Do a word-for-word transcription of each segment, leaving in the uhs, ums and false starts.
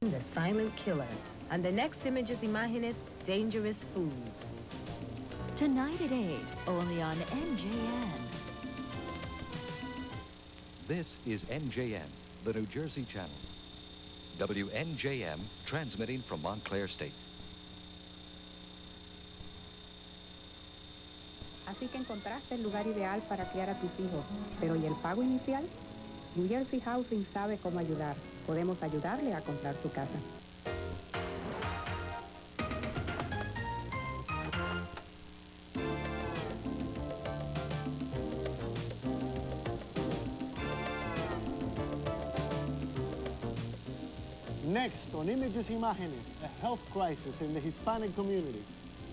The silent killer. On the next Images Imágenes, Dangerous Foods. Tonight at eight, only on N J N. This is N J N, the New Jersey channel. W N J M, transmitting from Montclair State. Así que encontraste el lugar ideal para criar a tus hijos. Pero ¿y el pago inicial? New Jersey Housing sabe cómo ayudar. Podemos ayudarle a comprar su casa. Next on Images Imágenes, a health crisis in the Hispanic community.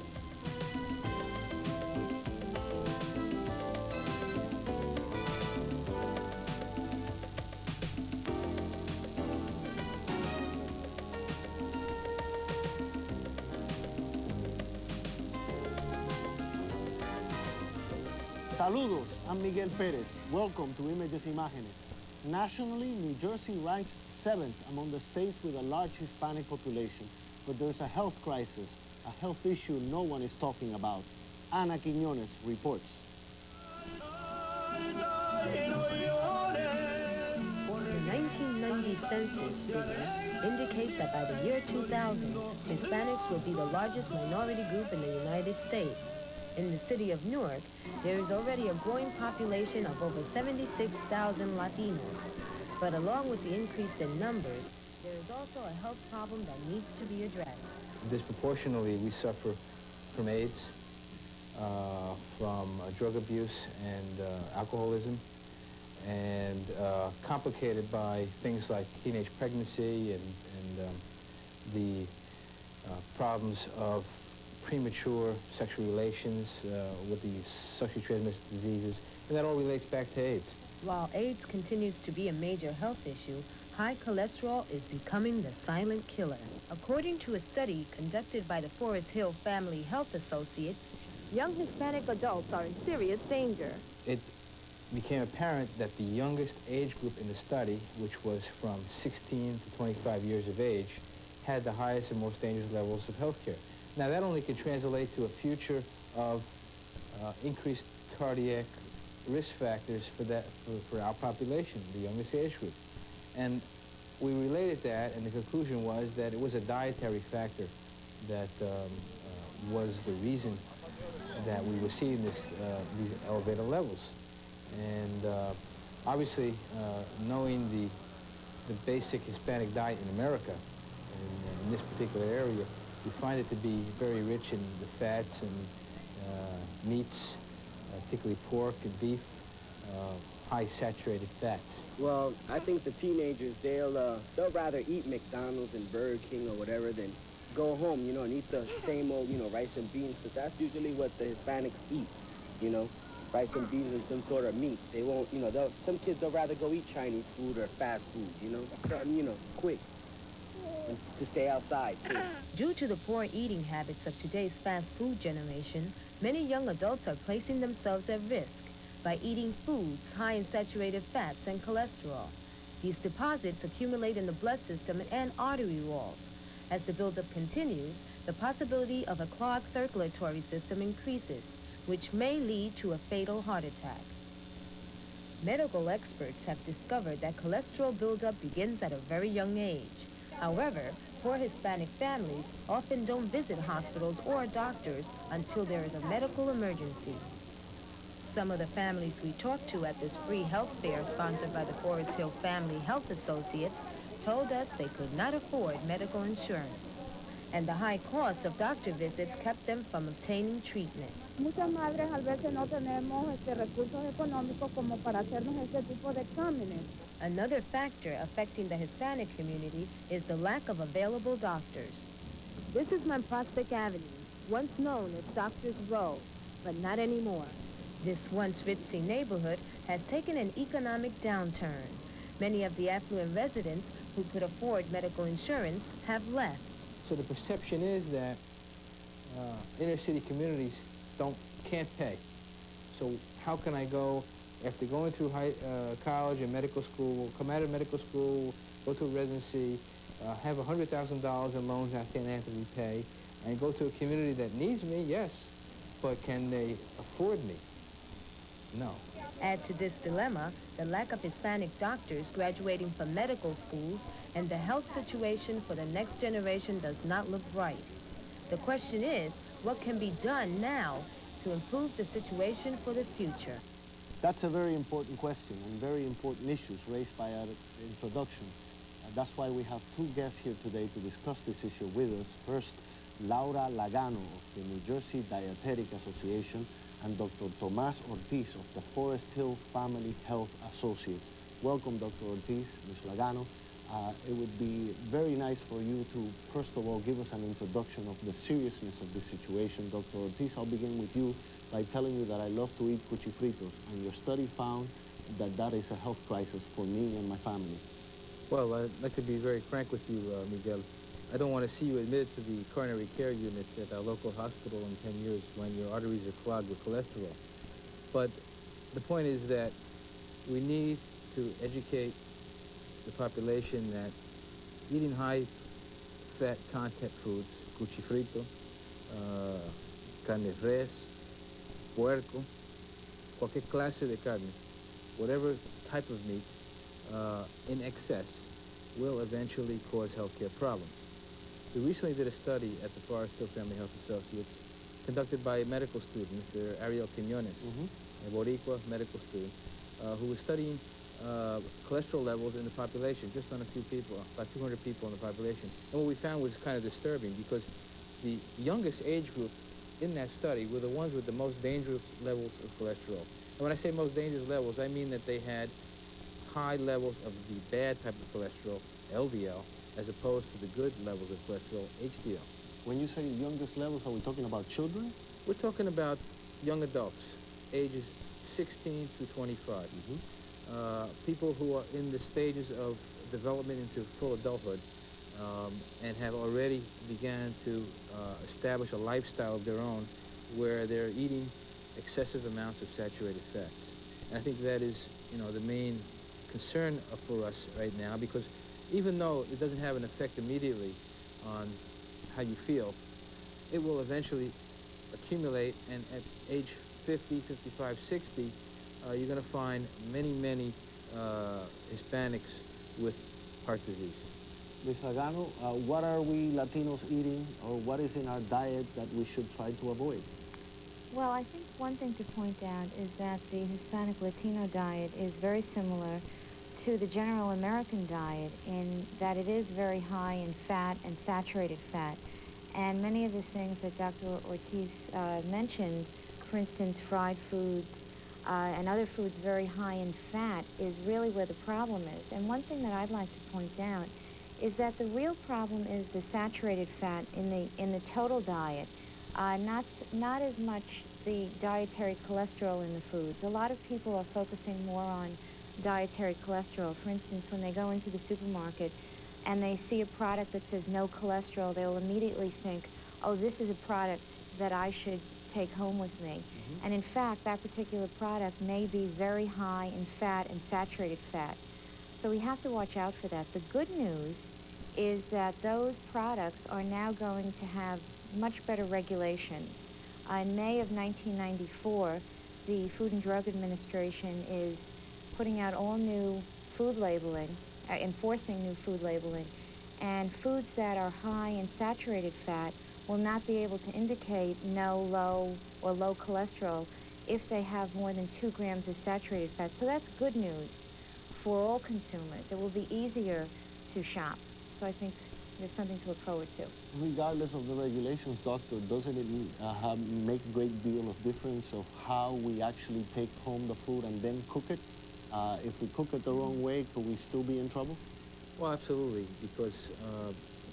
Saludos, I'm Miguel Perez. Welcome to Images Imágenes. Nationally, New Jersey ranks seventh among the states with a large Hispanic population. But there's a health crisis, a health issue no one is talking about. Ana Quiñones reports. The nineteen ninety census figures indicate that by the year two thousand, Hispanics will be the largest minority group in the United States. In the city of Newark, there is already a growing population of over seventy-six thousand Latinos. But along with the increase in numbers, there is also a health problem that needs to be addressed. Disproportionately, we suffer from AIDS, uh, from uh, drug abuse and uh, alcoholism, and uh, complicated by things like teenage pregnancy and, and um, the uh, problems of premature sexual relations uh, with the sexually transmitted diseases, and that all relates back to AIDS. While AIDS continues to be a major health issue, high cholesterol is becoming the silent killer. According to a study conducted by the Forest Hill Family Health Associates, young Hispanic adults are in serious danger. It became apparent that the youngest age group in the study, which was from sixteen to twenty-five years of age, had the highest and most dangerous levels of health care. Now, that only could translate to a future of uh, increased cardiac risk factors for, that, for, for our population, the youngest age group. And we related that, and the conclusion was that it was a dietary factor that um, uh, was the reason that we were seeing this, uh, these elevated levels. And uh, obviously, uh, knowing the, the basic Hispanic diet in America, in, in this particular area, we find it to be very rich in the fats and uh, meats, uh, particularly pork and beef, uh, high saturated fats. Well, I think the teenagers, they'll, uh, they'll rather eat McDonald's and Burger King or whatever than go home, you know, and eat the same old, you know, rice and beans, because that's usually what the Hispanics eat, you know, rice and beans and some sort of meat. They won't, you know, they'll, some kids, they'll rather go eat Chinese food or fast food, you know, something, you know, quick. And to stay outside, too. Due to the poor eating habits of today's fast food generation, many young adults are placing themselves at risk by eating foods high in saturated fats and cholesterol. These deposits accumulate in the blood system and artery walls. As the buildup continues, the possibility of a clogged circulatory system increases, which may lead to a fatal heart attack. Medical experts have discovered that cholesterol buildup begins at a very young age. However, poor Hispanic families often don't visit hospitals or doctors until there is a medical emergency. Some of the families we talked to at this free health fair sponsored by the Forest Hill Family Health Associates told us they could not afford medical insurance, and the high cost of doctor visits kept them from obtaining treatment. Muchas madres a veces no tenemos este, recursos económicos como para hacernos este tipo de exámenes. Another factor affecting the Hispanic community is the lack of available doctors. This is on Prospect Avenue, once known as Doctors Row, but not anymore. This once ritzy neighborhood has taken an economic downturn. Many of the affluent residents who could afford medical insurance have left. So the perception is that uh, inner city communities don't, can't pay. So how can I go after going through high, uh, college and medical school, come out of medical school, go to a residency, uh, have one hundred thousand dollars in loans outstanding I have to repay, and go to a community that needs me, yes, but can they afford me? No. Add to this dilemma the lack of Hispanic doctors graduating from medical schools, and the health situation for the next generation does not look bright. The question is, what can be done now to improve the situation for the future? That's a very important question and very important issues raised by our introduction. And that's why we have two guests here today to discuss this issue with us. First, Laura Lagano of the New Jersey Dietetic Association and Doctor Tomas Ortiz of the Forest Hill Family Health Associates. Welcome, Doctor Ortiz, Miz Lagano. Uh, it would be very nice for you to, first of all, give us an introduction of the seriousness of this situation. Doctor Ortiz, I'll begin with you by telling you that I love to eat cuchifritos, and your study found that that is a health crisis for me and my family. Well, I'd like to be very frank with you, uh, Miguel. I don't want to see you admitted to the coronary care unit at our local hospital in ten years when your arteries are clogged with cholesterol. But the point is that we need to educate the population that eating high-fat content foods, cuchifrito, uh, carne de res, puerco, cualquier clase de carne, whatever type of meat, uh, in excess, will eventually cause healthcare problems. We recently did a study at the Forest Hill Family Health Associates conducted by medical students. They're Ariel Quinones, mm-hmm. a Boricua medical student, uh, who was studying uh, cholesterol levels in the population, just on a few people, about two hundred people in the population. And what we found was kind of disturbing because the youngest age group in that study were the ones with the most dangerous levels of cholesterol. And when I say most dangerous levels, I mean that they had high levels of the bad type of cholesterol, L D L, as opposed to the good levels of cholesterol, H D L. When you say youngest levels, are we talking about children? We're talking about young adults, ages sixteen to twenty-five. Mm-hmm. uh, people who are in the stages of development into full adulthood um, and have already began to uh, establish a lifestyle of their own where they're eating excessive amounts of saturated fats. And I think that is, you know, the main concern for us right now, because even though it doesn't have an effect immediately on how you feel, it will eventually accumulate, and at age fifty, fifty-five, sixty, uh, you're going to find many, many uh, Hispanics with heart disease. Miz Lagano, uh, what are we Latinos eating, or what is in our diet that we should try to avoid? Well, I think one thing to point out is that the Hispanic Latino diet is very similar to the general American diet in that it is very high in fat and saturated fat. And many of the things that Doctor Ortiz uh, mentioned, for instance, fried foods uh, and other foods very high in fat, is really where the problem is. And one thing that I'd like to point out is that the real problem is the saturated fat in the, in the total diet, uh, not, not as much the dietary cholesterol in the foods. A lot of people are focusing more on dietary cholesterol. For instance, when they go into the supermarket and they see a product that says no cholesterol, they'll immediately think, oh, this is a product that I should take home with me. Mm-hmm. And in fact, that particular product may be very high in fat and saturated fat. So we have to watch out for that. The good news is that those products are now going to have much better regulations. Uh, in May of nineteen ninety-four, the Food and Drug Administration is putting out all new food labeling, uh, enforcing new food labeling, and foods that are high in saturated fat will not be able to indicate no, low, or low cholesterol if they have more than two grams of saturated fat. So that's good news for all consumers. It will be easier to shop. So I think there's something to look forward to. Regardless of the regulations, doctor, doesn't it uh, have, make a great deal of difference of how we actually take home the food and then cook it? Uh, if we cook it the wrong way, could we still be in trouble? Well, absolutely, because uh,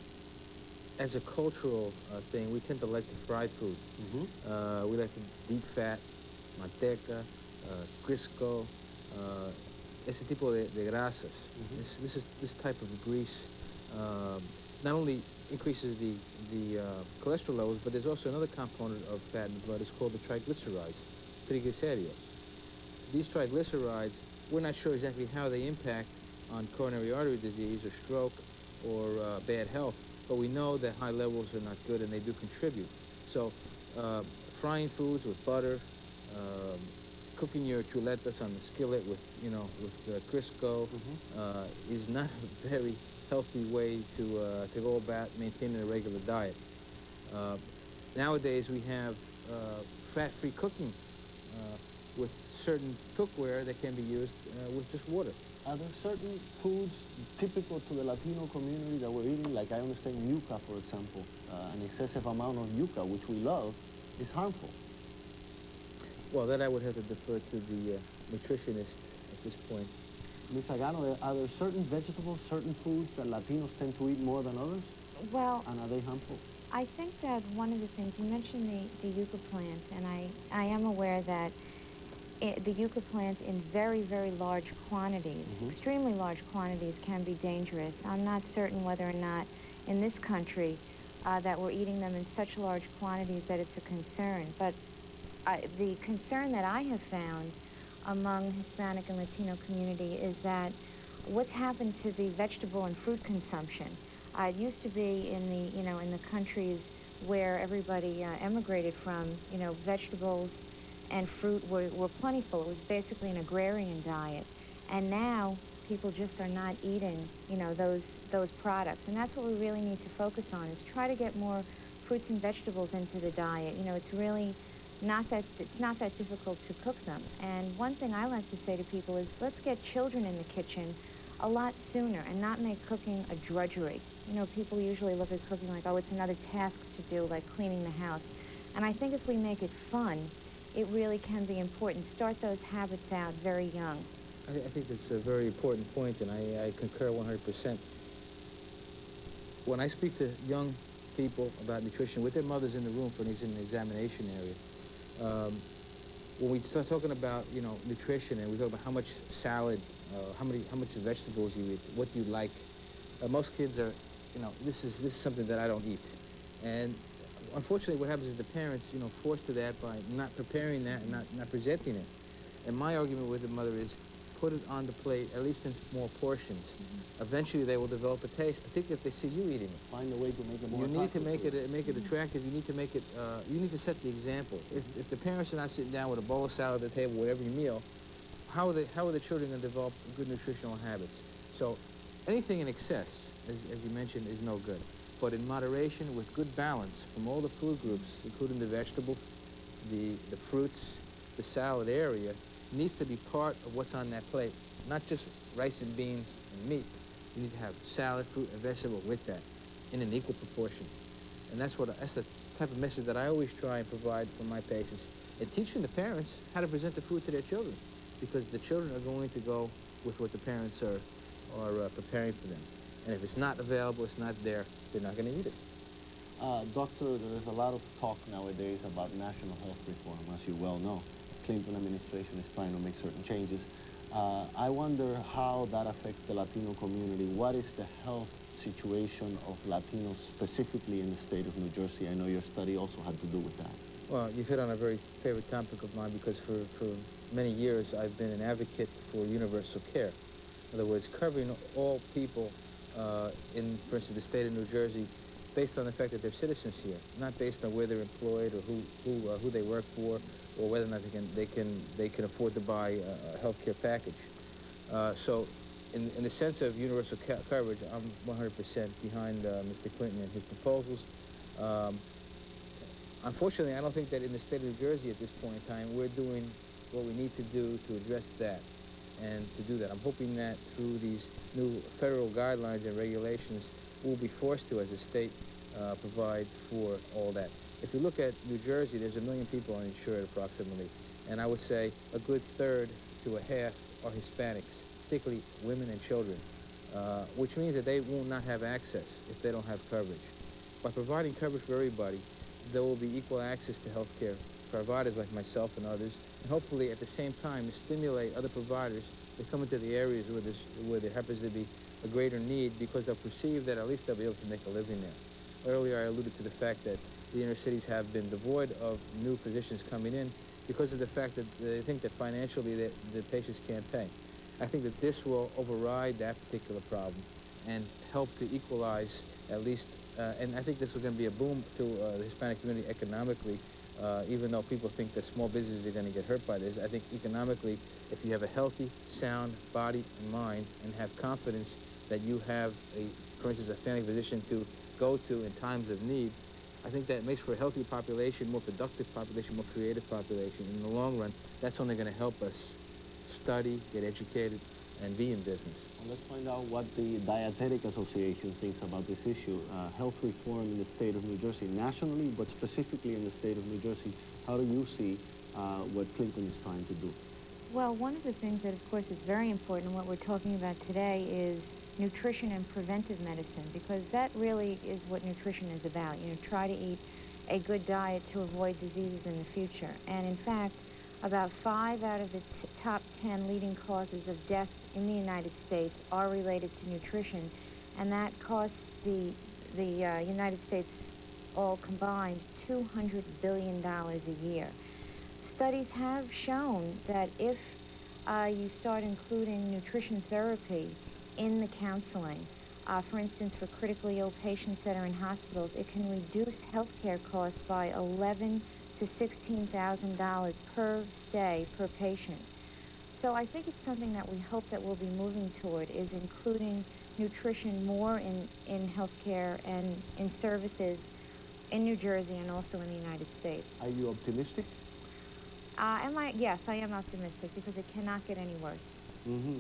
as a cultural uh, thing, we tend to like the fried food. Mm-hmm. uh, we like the deep fat, manteca, uh, Crisco, uh, ese tipo de, de grasas. Mm-hmm. this, this, is, this type of grease uh, not only increases the, the uh, cholesterol levels, but there's also another component of fat in the blood. It's called the triglycerides, triglicéridos. These triglycerides, we're not sure exactly how they impact on coronary artery disease or stroke, or uh, bad health, but we know that high levels are not good and they do contribute. So uh, frying foods with butter, um, cooking your chuletas on the skillet with, you know, with uh, Crisco mm-hmm. uh, is not a very healthy way to, uh, to go about maintaining a regular diet. Uh, nowadays we have uh, fat-free cooking uh, with certain cookware that can be used uh, with just water. Are there certain foods typical to the Latino community that we're eating? Like I understand yuca, for example. Uh, an excessive amount of yuca, which we love, is harmful. Well, that I would have to defer to the uh, nutritionist at this point. Miz Agano, are there certain vegetables, certain foods that Latinos tend to eat more than others? Well, and are they harmful? I think that one of the things, you mentioned the, the yucca plant, and I, I am aware that it, the yucca plant in very, very large quantities, mm-hmm. extremely large quantities, can be dangerous. I'm not certain whether or not in this country uh, that we're eating them in such large quantities that it's a concern. But I, the concern that I have found among Hispanic and Latino community is that what's happened to the vegetable and fruit consumption. Uh, it used to be in the, you know, in the countries where everybody uh, emigrated from, you know, vegetables and fruit were, were plentiful. It was basically an agrarian diet. And now people just are not eating, you know, those, those products. And that's what we really need to focus on, is try to get more fruits and vegetables into the diet. You know, it's really not that, it's not that difficult to cook them. And one thing I like to say to people is, let's get children in the kitchen a lot sooner and not make cooking a drudgery. You know, people usually look at cooking like, oh, it's another task to do, like cleaning the house. And I think if we make it fun, it really can be important. Start those habits out very young. I, I think it's a very important point, and I, I concur one hundred percent. When I speak to young people about nutrition, with their mothers in the room for an examination area, um, when we start talking about, you know, nutrition, and we talk about how much salad, uh, how many, how much vegetables you eat, what you like, uh, most kids are, you know, this is this is something that I don't eat, and unfortunately, what happens is the parents, you know, forced to that by not preparing that and not not presenting it. And my argument with the mother is, put it on the plate, at least in small portions. Mm-hmm. Eventually, they will develop a taste, particularly if they see you eating it. Find a way to make it more You need to make it it make it attractive. You need to make it. Uh, you need to set the example. If if the parents are not sitting down with a bowl of salad at the table with every meal, how are they, how are the children going to develop good nutritional habits? So, anything in excess, as, as you mentioned, is no good. But in moderation, with good balance from all the food groups, including the vegetable, the the fruits, the salad area, needs to be part of what's on that plate, not just rice and beans and meat. You need to have salad, fruit, and vegetable with that in an equal proportion. And that's what that's the type of message that I always try and provide for my patients, and teaching the parents how to present the food to their children, because the children are going to go with what the parents are are uh, preparing for them. And if it's not available, it's not there, they're not going to eat it. Uh, doctor, there's a lot of talk nowadays about national health reform, as you well know. Clinton administration is trying to make certain changes. Uh, I wonder how that affects the Latino community. What is the health situation of Latinos specifically in the state of New Jersey? I know your study also had to do with that. Well, you've hit on a very favorite topic of mine, because for, for many years I've been an advocate for universal care. In other words, covering all people uh, in, for instance, the state of New Jersey, based on the fact that they're citizens here, not based on where they're employed or who who uh, who they work for, or whether or not they can they can they can afford to buy a, a health care package. Uh, so, in in the sense of universal ca coverage, I'm one hundred percent behind uh, Mister Clinton and his proposals. Um, unfortunately, I don't think that in the state of New Jersey at this point in time we're doing what we need to do to address that. And to do that, I'm hoping that through these new federal guidelines and regulations, we'll be forced to, as a state, uh, provide for all that. If you look at New Jersey, there's a million people uninsured approximately, and I would say a good third to a half are Hispanics, particularly women and children, uh, which means that they will not have access if they don't have coverage. By providing coverage for everybody, there will be equal access to health care providers like myself and others, and hopefully at the same time to stimulate other providers to come into the areas where, there's, where there happens to be a greater need, because they'll perceive that at least they'll be able to make a living there. Earlier I alluded to the fact that the inner cities have been devoid of new physicians coming in because of the fact that they think that financially the, the patients can't pay. I think that this will override that particular problem, and help to equalize at least, uh, and I think this is going to be a boom to uh, the Hispanic community economically, uh, even though people think that small businesses are going to get hurt by this. I think economically, if you have a healthy, sound body and mind and have confidence that you have, a, for instance, a family physician to go to in times of need, I think that makes for a healthy population, more productive population, more creative population. In the long run, that's only going to help us study, get educated, and be in business. Well, let's find out what the Dietetic Association thinks about this issue. Uh, health reform in the state of New Jersey nationally, but specifically in the state of New Jersey. How do you see uh, what Clinton is trying to do? Well, one of the things that, of course, is very important, what we're talking about today, is nutrition and preventive medicine, because that really is what nutrition is about. You know, try to eat a good diet to avoid diseases in the future. And in fact, about five out of the t top ten leading causes of death in the United States are related to nutrition, and that costs the, the uh, United States all combined two hundred billion dollars a year. Studies have shown that if uh, you start including nutrition therapy in the counseling, uh, for instance, for critically ill patients that are in hospitals, it can reduce healthcare costs by eleven to sixteen thousand dollars per stay per patient. So I think it's something that we hope that we'll be moving toward, is including nutrition more in, in healthcare and in services in New Jersey and also in the United States. Are you optimistic? Uh, am I? Yes, I am optimistic, because it cannot get any worse. Mm-hmm.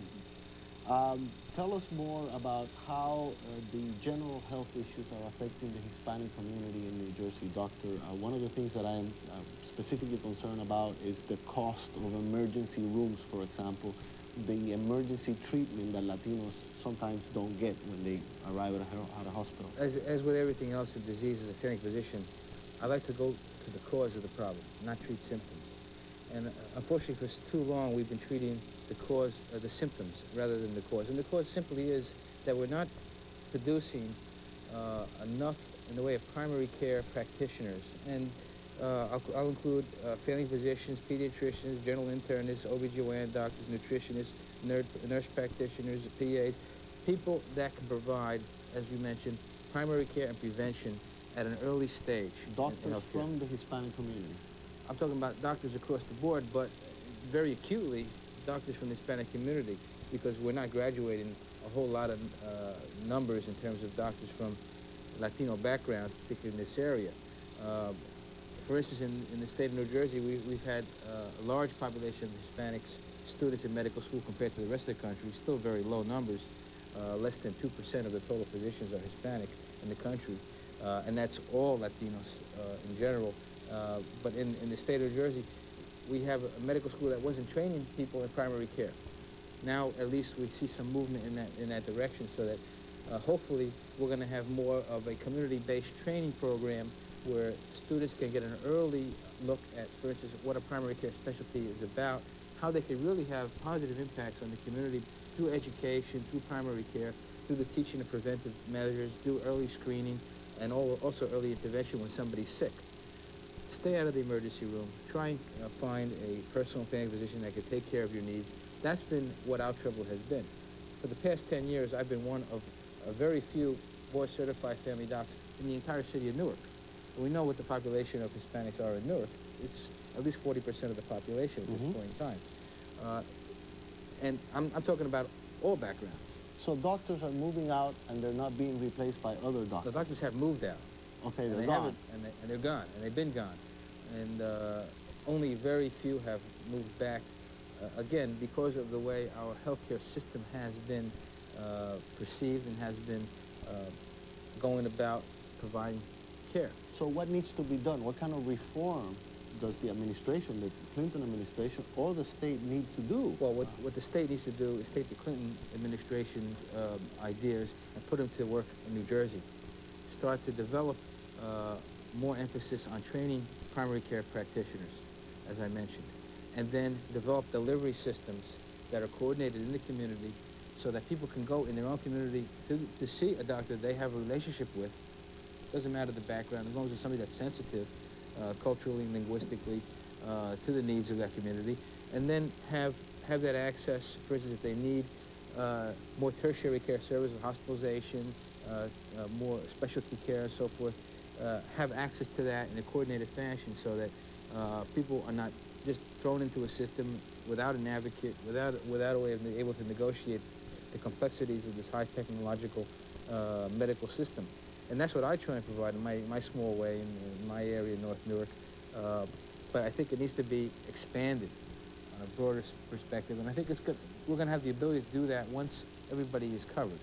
Um, tell us more about how uh, the general health issues are affecting the Hispanic community in New Jersey, Doctor. Uh, one of the things that I am uh, specifically concerned about is the cost of emergency rooms, for example, the emergency treatment that Latinos sometimes don't get when they arrive at a, at a hospital. As, as with everything else in disease, as a family physician, I like to go to the cause of the problem, not treat symptoms. And uh, unfortunately, for too long, we've been treating the cause, uh, the symptoms, rather than the cause. And the cause simply is that we're not producing uh, enough in the way of primary care practitioners. And uh, I'll, I'll include uh, family physicians, pediatricians, general internists, O B G Y N doctors, nutritionists, nurse, nurse practitioners, P As, people that can provide, as you mentioned, primary care and prevention at an early stage. Doctors from the Hispanic community. I'm talking about doctors across the board, but very acutely, doctors from the Hispanic community, because we're not graduating a whole lot of uh, numbers in terms of doctors from Latino backgrounds, particularly in this area. Uh, for instance, in, in the state of New Jersey, we, we've had uh, a large population of Hispanics students in medical school compared to the rest of the country, still very low numbers. Uh, less than two percent of the total physicians are Hispanic in the country, uh, and that's all Latinos uh, in general. Uh, but in, in the state of New Jersey, we have a medical school that wasn't training people in primary care. Now, at least we see some movement in that, in that direction, so that uh, hopefully we're going to have more of a community-based training program where students can get an early look at, for instance, what a primary care specialty is about, how they can really have positive impacts on the community through education, through primary care, through the teaching of preventive measures, through early screening, and also early intervention when somebody's sick. Stay out of the emergency room. Try and uh, find a personal family physician that can take care of your needs. That's been what our trouble has been. For the past ten years, I've been one of a very few board-certified family docs in the entire city of Newark. We know what the population of Hispanics are in Newark. It's at least forty percent of the population at Mm-hmm. this point in time. Uh, and I'm, I'm talking about all backgrounds. So doctors are moving out and they're not being replaced by other doctors? The doctors have moved out. Okay, they're and they gone. And, they, and they're gone, and they've been gone. And uh, only very few have moved back, uh, again, because of the way our healthcare system has been uh, perceived and has been uh, going about providing care. So what needs to be done? What kind of reform does the administration, the Clinton administration, or the state need to do? Well, what, what the state needs to do is take the Clinton administration um, ideas and put them to work in New Jersey. Start to develop uh, more emphasis on training primary care practitioners, as I mentioned, and then develop delivery systems that are coordinated in the community so that people can go in their own community to, to see a doctor they have a relationship with. Doesn't matter the background, as long as it's somebody that's sensitive uh, culturally and linguistically uh, to the needs of that community, and then have, have that access, for instance, if they need uh, more tertiary care services, hospitalization, uh, uh, more specialty care and so forth, uh, have access to that in a coordinated fashion so that uh, people are not just thrown into a system without an advocate, without, without a way of being able to negotiate the complexities of this high technological uh, medical system. And that's what I try and provide in my, my small way in, in my area in North Newark. Uh, but I think it needs to be expanded on a broader perspective. And I think it's good. We're going to have the ability to do that once everybody is covered.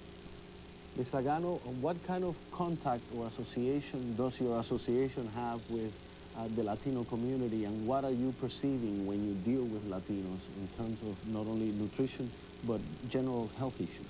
Miz Lagano, what kind of contact or association does your association have with uh, the Latino community, and what are you perceiving when you deal with Latinos in terms of not only nutrition, but general health issues?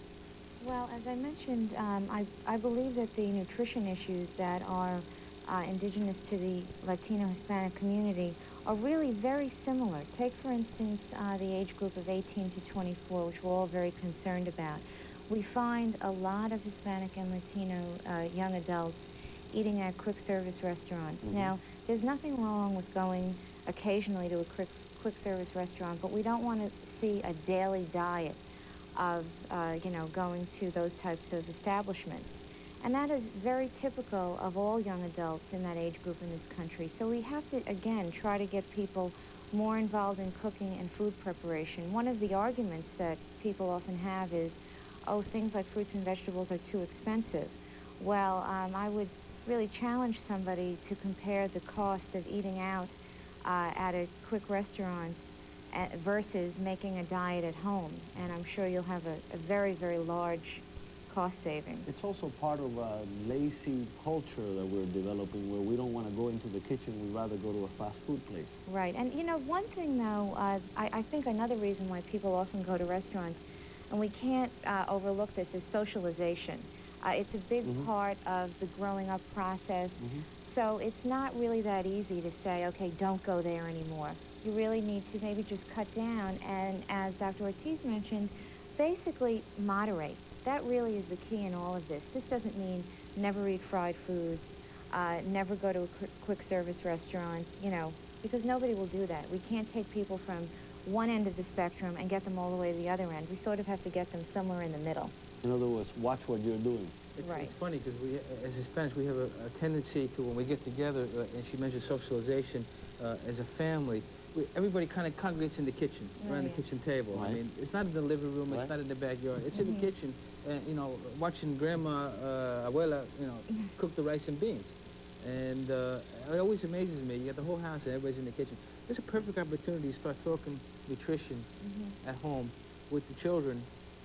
Well, as I mentioned, um, I, I believe that the nutrition issues that are uh, indigenous to the Latino-Hispanic community are really very similar. Take, for instance, uh, the age group of eighteen to twenty-four, which we're all very concerned about. We find a lot of Hispanic and Latino uh, young adults eating at quick service restaurants. Mm-hmm. Now, there's nothing wrong with going occasionally to a quick, quick service restaurant, but we don't want to see a daily diet of, uh, you know, going to those types of establishments. And that is very typical of all young adults in that age group in this country. So we have to, again, try to get people more involved in cooking and food preparation. One of the arguments that people often have is, oh, things like fruits and vegetables are too expensive. Well, um, I would really challenge somebody to compare the cost of eating out uh, at a quick restaurant at, versus making a diet at home. And I'm sure you'll have a, a very, very large cost savings. It's also part of a lazy culture that we're developing where we don't want to go into the kitchen, we'd rather go to a fast food place. Right, and you know, one thing though, uh, I, I think another reason why people often go to restaurants, and we can't uh, overlook this, is socialization. Uh, it's a big mm-hmm. part of the growing up process. Mm-hmm. So it's not really that easy to say, okay, don't go there anymore. You really need to maybe just cut down and, as Doctor Ortiz mentioned, basically moderate. That really is the key in all of this. This doesn't mean never eat fried foods, uh, never go to a qu quick service restaurant, you know, because nobody will do that. We can't take people from one end of the spectrum and get them all the way to the other end. We sort of have to get them somewhere in the middle. In other words, watch what you're doing. It's, right. It's funny because we, as Hispanics, we have a, a tendency to, when we get together, uh, and she mentioned socialization, uh, as a family, we, everybody kind of congregates in the kitchen, right. around the kitchen table. Right. I mean, it's not in the living room, it's right. not in the backyard, it's mm-hmm. in the kitchen, uh, you know, watching grandma, uh, abuela, you know, cook the rice and beans. And uh, it always amazes me, you got the whole house and everybody's in the kitchen. It's a perfect opportunity to start talking nutrition mm-hmm. at home with the children,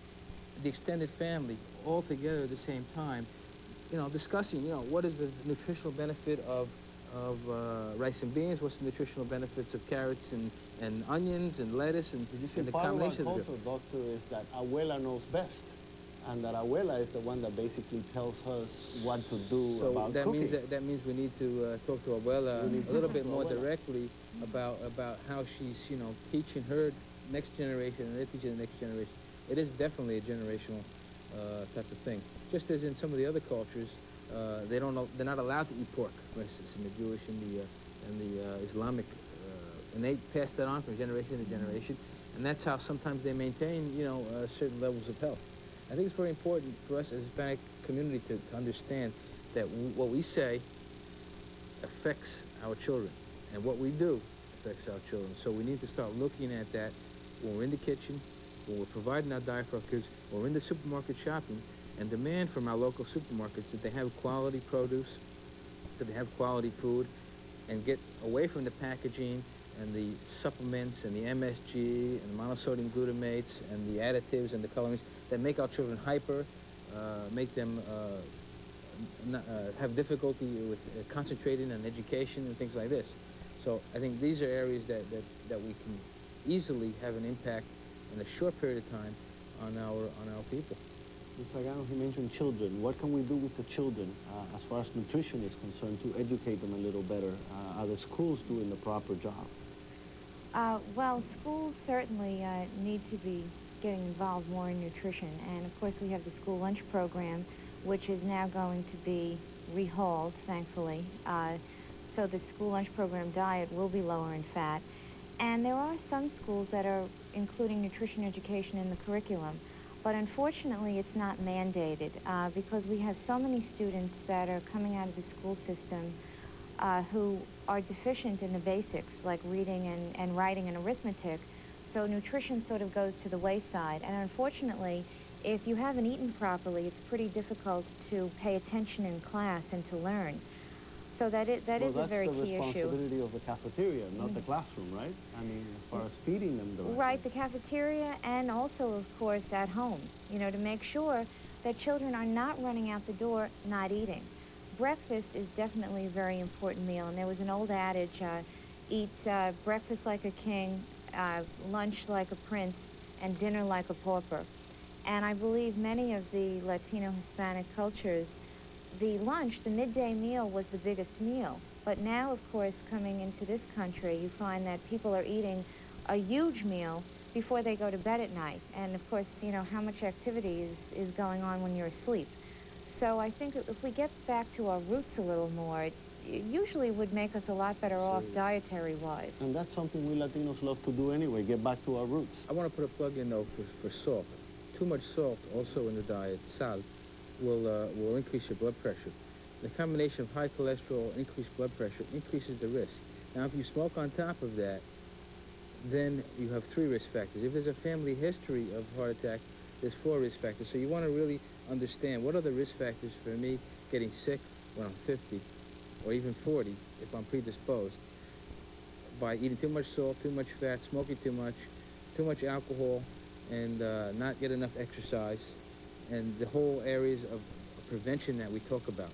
the extended family, all together at the same time, you know, discussing, you know, what is the nutritional benefit of, of uh, rice and beans, what's the nutritional benefits of carrots and, and onions and lettuce, and, you see, and the part combination of our culture, doctor, is that abuela knows best, and that abuela is the one that basically tells us what to do so about that cooking. means that, that means we need to uh, talk to abuela a little bit more abuela. directly about, about how she's, you know, teaching her next generation and they're teaching the next generation. It is definitely a generational uh, type of thing. Just as in some of the other cultures, uh, they don't know, they're not allowed to eat pork, for instance, in the Jewish and the, uh, and the uh, Islamic, uh, and they pass that on from generation to generation, and that's how sometimes they maintain, you know, uh, certain levels of health. I think it's very important for us as a Hispanic community to, to understand that w what we say affects our children, and what we do affects our children. So we need to start looking at that when we're in the kitchen, when we're providing our diet for our kids, when we're in the supermarket shopping, and demand from our local supermarkets that they have quality produce, that they have quality food, and get away from the packaging and the supplements and the M S G and the monosodium glutamates and the additives and the colorings that make our children hyper, uh, make them uh, not, uh, have difficulty with uh, concentrating on education and things like this. So I think these are areas that, that, that we can easily have an impact in a short period of time on our, on our people. Miz Lagano, he mentioned children. What can we do with the children uh, as far as nutrition is concerned to educate them a little better? Uh, are the schools doing the proper job? Uh, well, schools certainly uh, need to be getting involved more in nutrition. And of course, we have the school lunch program, which is now going to be rehauled, thankfully. Uh, so the school lunch program diet will be lower in fat. And there are some schools that are including nutrition education in the curriculum, but unfortunately it's not mandated uh, because we have so many students that are coming out of the school system uh, who are deficient in the basics, like reading and, and writing and arithmetic. So nutrition sort of goes to the wayside. And unfortunately, if you haven't eaten properly, it's pretty difficult to pay attention in class and to learn. So that, it, that well, is a very key issue. That's the responsibility of the cafeteria, not mm. the classroom, right? I mean, as far as feeding them directly. Right, the cafeteria, and also, of course, at home, you know, to make sure that children are not running out the door not eating. Breakfast is definitely a very important meal, and there was an old adage, uh, eat uh, breakfast like a king, uh, lunch like a prince, and dinner like a pauper. And I believe many of the Latino Hispanic cultures, the lunch, the midday meal, was the biggest meal. But now, of course, coming into this country, you find that people are eating a huge meal before they go to bed at night. And of course, you know, how much activity is, is going on when you're asleep. So I think if we get back to our roots a little more, it usually would make us a lot better off dietary-wise. And that's something we Latinos love to do anyway, get back to our roots. I want to put a plug in, though, for, for salt. Too much salt also in the diet, sal, will, uh, will increase your blood pressure. The combination of high cholesterol and increased blood pressure increases the risk. Now, if you smoke on top of that, then you have three risk factors. If there's a family history of heart attack, there's four risk factors. So you want to really understand what are the risk factors for me getting sick when I'm fifty or even forty if I'm predisposed by eating too much salt, too much fat, smoking too much, too much alcohol, and uh, not get enough exercise, and the whole areas of prevention that we talk about.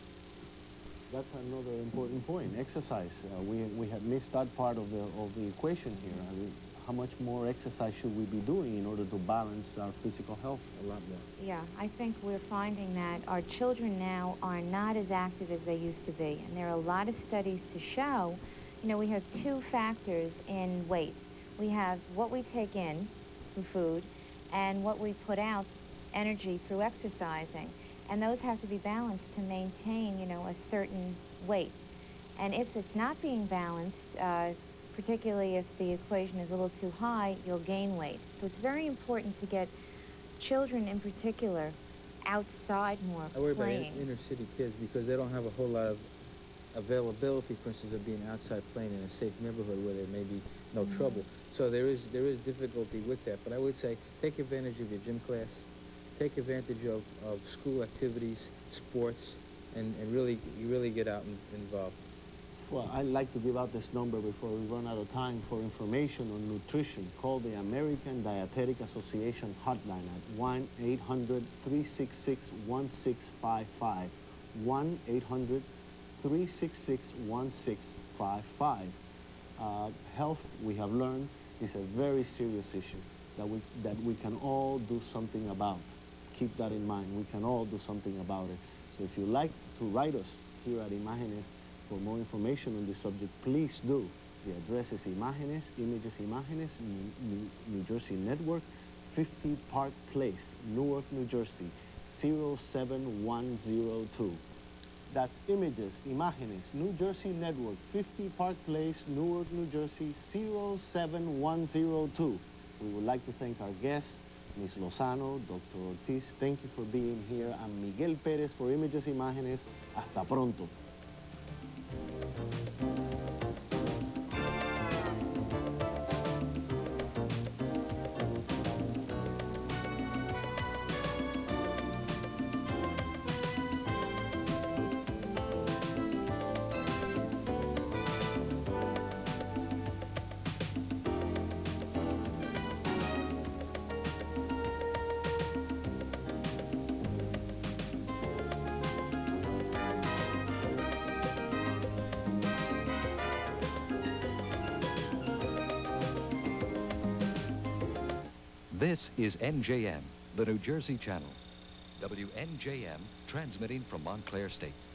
That's another important point, exercise. Uh, we, we have missed that part of the, of the equation here. I mean, how much more exercise should we be doing in order to balance our physical health? A lot more. Yeah, I think we're finding that our children now are not as active as they used to be. And there are a lot of studies to show, you know, we have two factors in weight. We have what we take in through food and what we put out, energy, through exercising. And those have to be balanced to maintain, you know, a certain weight. And if it's not being balanced, uh, particularly if the equation is a little too high, you'll gain weight. So it's very important to get children in particular outside more, I worry playing. about inner city kids because they don't have a whole lot of availability, for instance, of being outside playing in a safe neighborhood where there may be no mm-hmm. trouble. So there is, there is difficulty with that. But I would say take advantage of your gym class. Take advantage of, of school activities, sports, and, and really, you really get out and involved. Well, I'd like to give out this number before we run out of time for information on nutrition. Call the American Dietetic Association hotline at one eight hundred, three six six, one six five five. one eight hundred, three six six, one six five five. Uh, health, we have learned, is a very serious issue that we, that we can all do something about. Keep that in mind. We can all do something about it. So if you'd like to write us here at Imágenes for more information on this subject, please do. The address is Imágenes, Images Imágenes, New, New Jersey Network, fifty Park Place, Newark, New Jersey, zero seven one zero two. That's Images Imágenes, New Jersey Network, fifty Park Place, Newark, New Jersey, zero seven one zero two. We would like to thank our guests, Miz Lozano, Doctor Ortiz. Thank you for being here. I'm Miguel Perez for Images Imágenes. Hasta pronto. This is N J M, the New Jersey Channel. W N J M, transmitting from Montclair State.